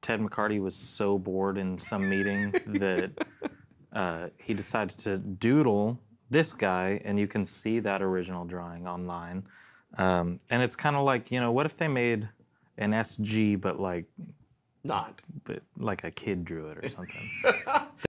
Ted McCarty was so bored in some meeting that he decided to doodle this guy, and you can see that original drawing online. And it's kind of like, you know, what if they made an SG, but like Not. but like a kid drew it or something?